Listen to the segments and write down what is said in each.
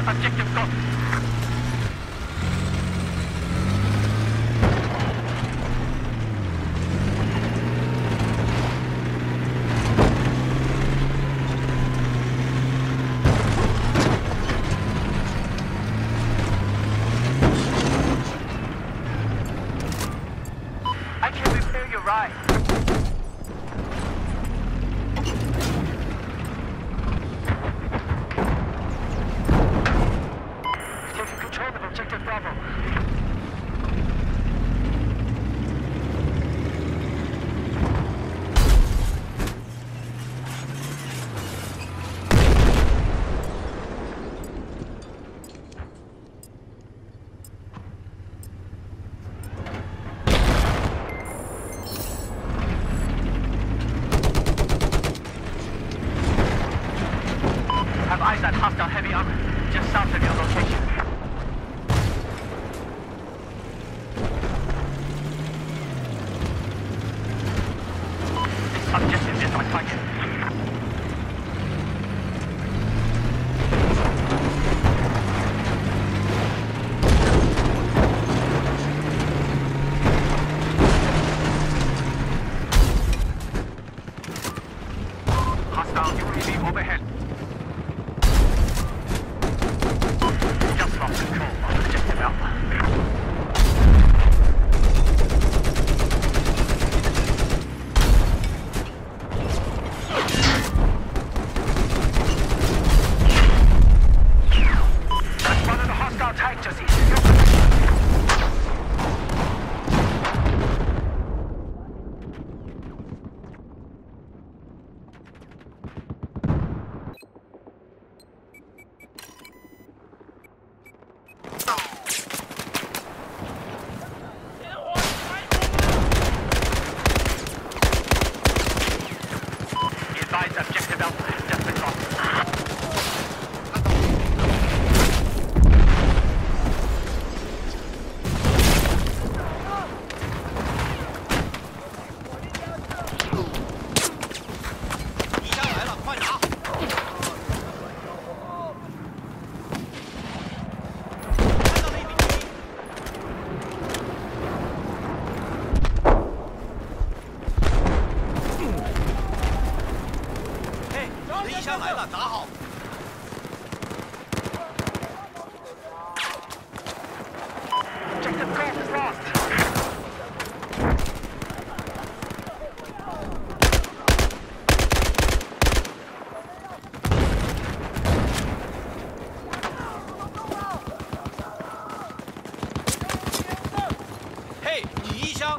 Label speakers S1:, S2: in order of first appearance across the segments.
S1: Objective got. I can repair your ride. Taking control of objective Bravo. Have eyes on hostile heavy armor, just south of your location. This objective is on target. Hostile UAV overhead. Just lost control of objective Alpha. That's one of the hostile tank just east of your position. Advise objective Alpha just across. Objective Golf is lost. Hey, 你一箱。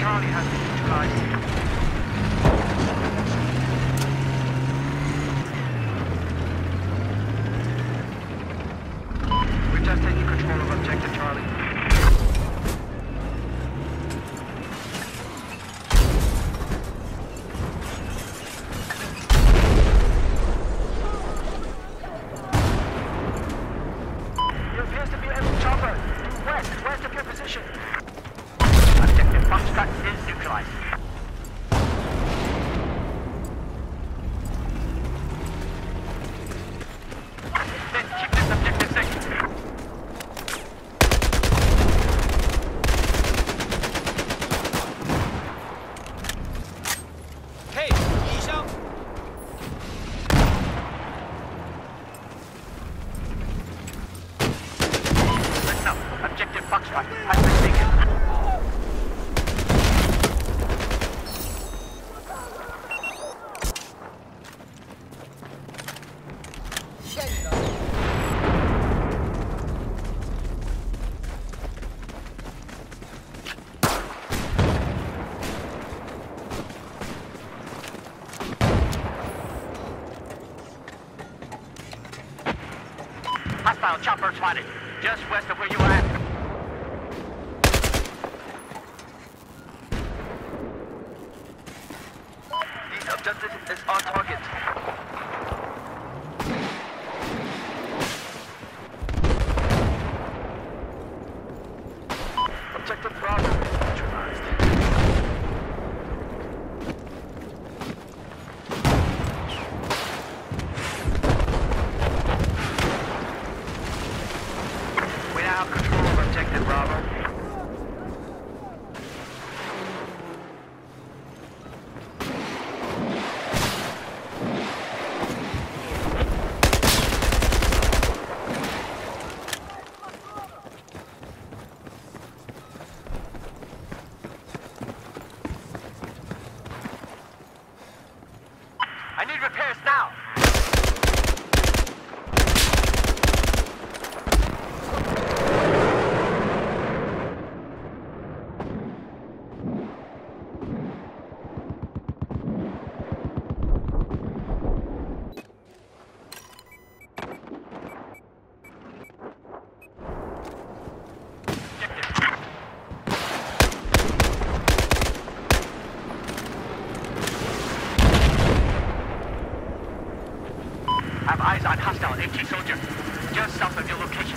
S1: Charlie has been neutralized. We're just taking control of objective Charlie. There appears to be a chopper due west of your position. Objective Foxtrot is neutralized. Then keep this objective safe.
S2: Hey, 医生。
S1: Listen up. Objective Foxtrot has been taken. Hostile chopper spotted, just west of where you are at. The objective is on target. Objective Bravo is neutralized. We now have control of Objective Bravo. I need repairs now. Have eyes on hostile AT soldier, just south of your location.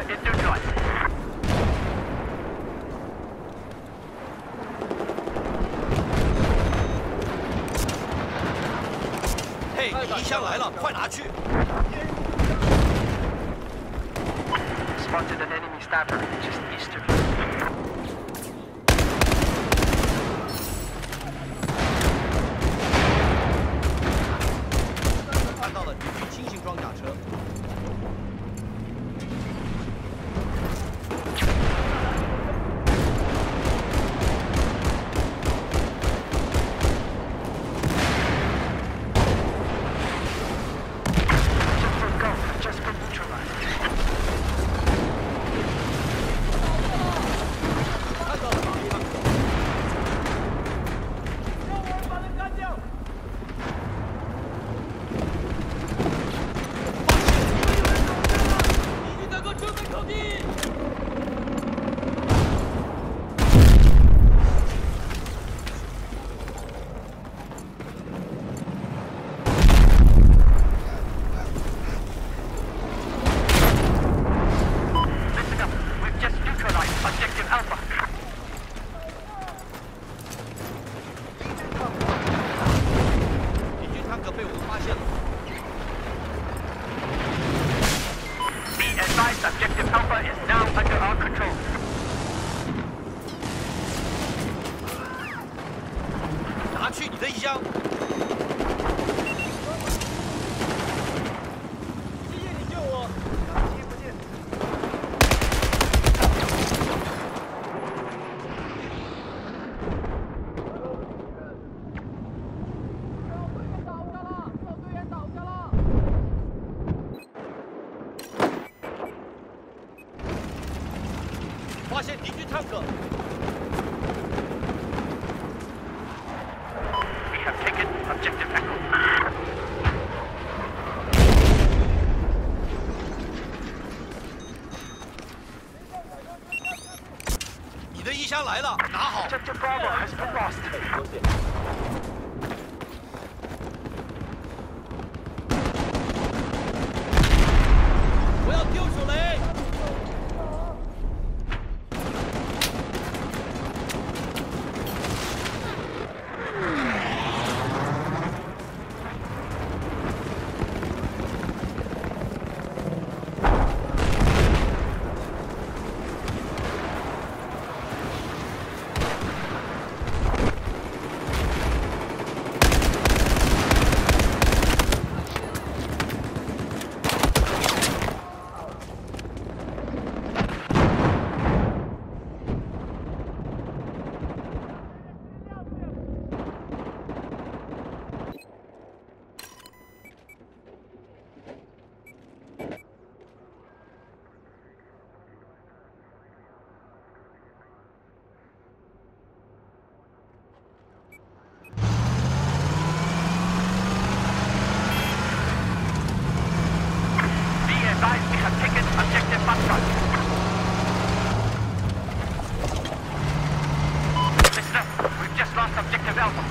S1: Alpha is neutralized.
S2: 嘿，敌枪来了，快拿去！
S1: Spotted an enemy stabber just east of you.
S2: 看到了敌军轻型装甲车。
S1: Objective Alpha is now under our control.
S2: 拿去你的衣箱。谢谢你救我。不见。队员倒下了。 发现敌军坦克。
S1: We have taken objective Echo.
S2: 你的衣箱来了，拿好。
S1: Objective Bravo has been lost.
S2: 我要丢手雷。
S1: We have taken objective Foxtrot. Listen up. We've just lost objective Alpha.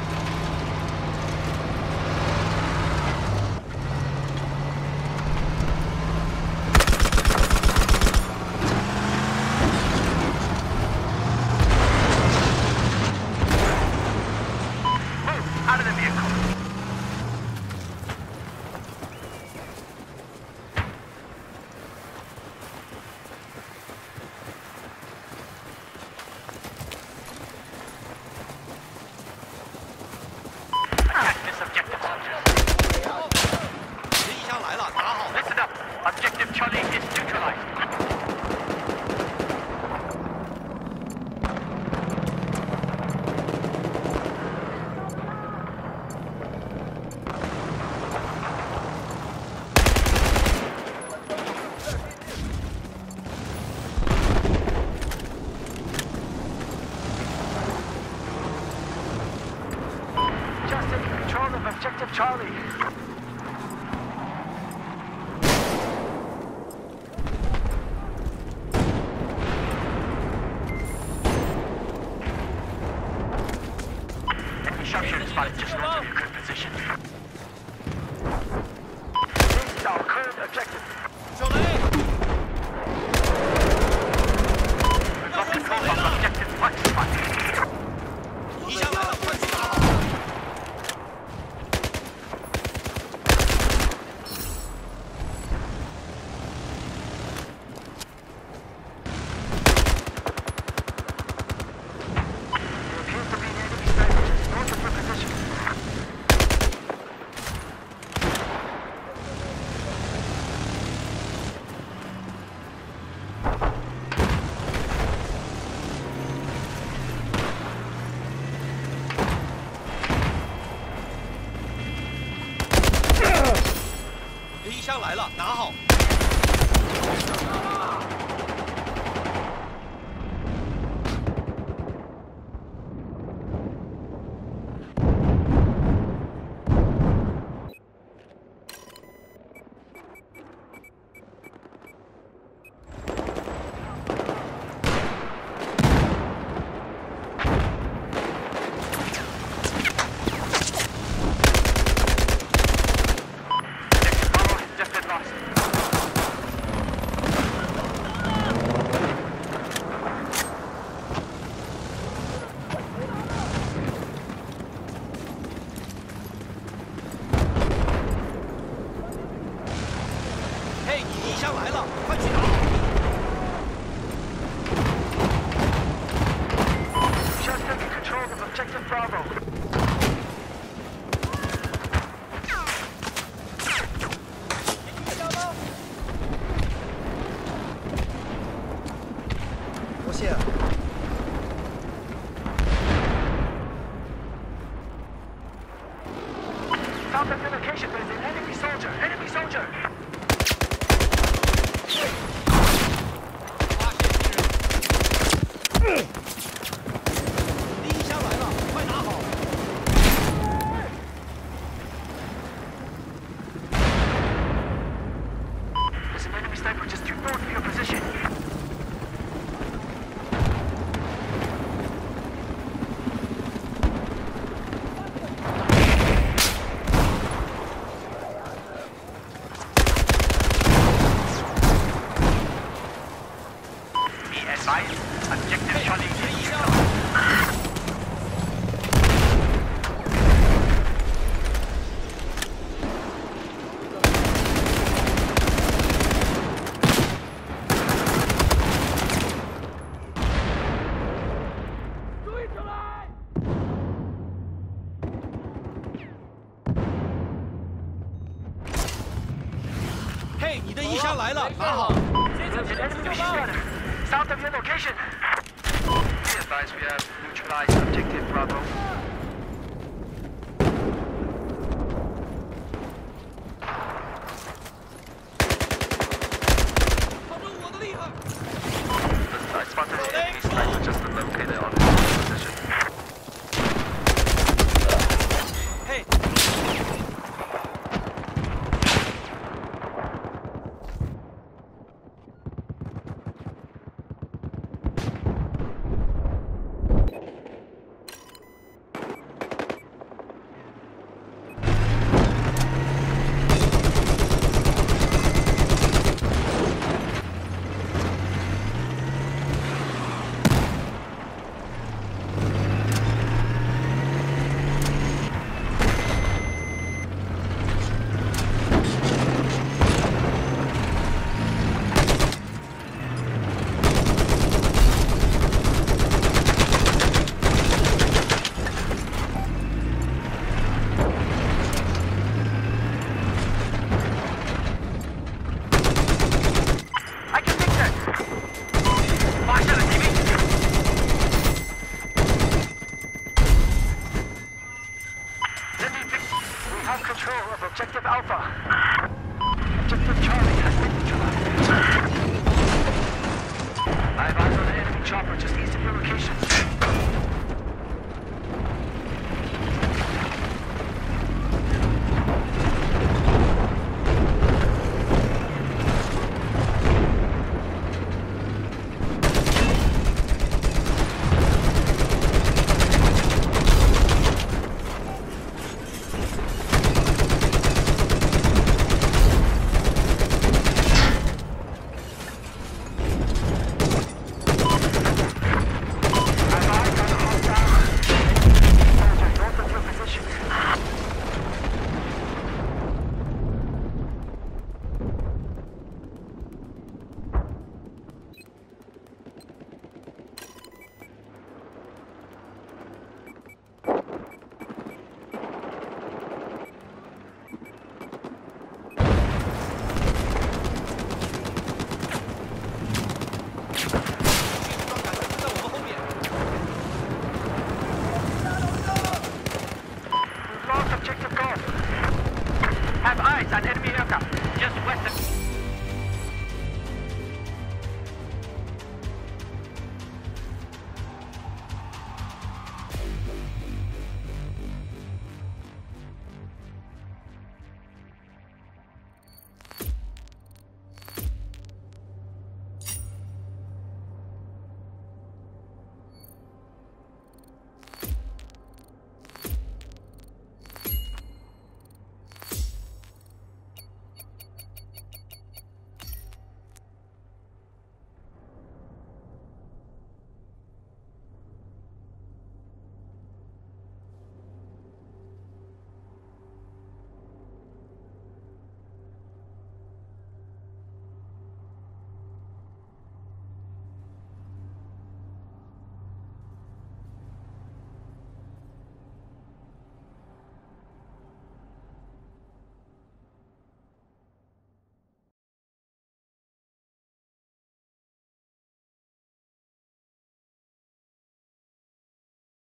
S1: Move out of the vehicle. Listen up. Objective Charlie is neutralized. Just in control of Objective Charlie. Sharpshooter spotted just north of your current position. This is our current objective.
S2: 手雷。 箱来了，拿好。嘿，你敌箱来了，快去拿好。
S1: Just taking control of objective Bravo.
S3: 多谢。
S1: Found the location, but it's an enemy soldier. Enemy soldier.
S2: 发现敌人。敌箱来了，快拿好。
S1: There's an enemy sniper just due north of your position.
S2: 嘿，你的衣箱来了，拿好。
S1: There's an enemy machine gunner south of your location. Be advised, we have neutralized objective Bravo.
S2: 他们我的厉害。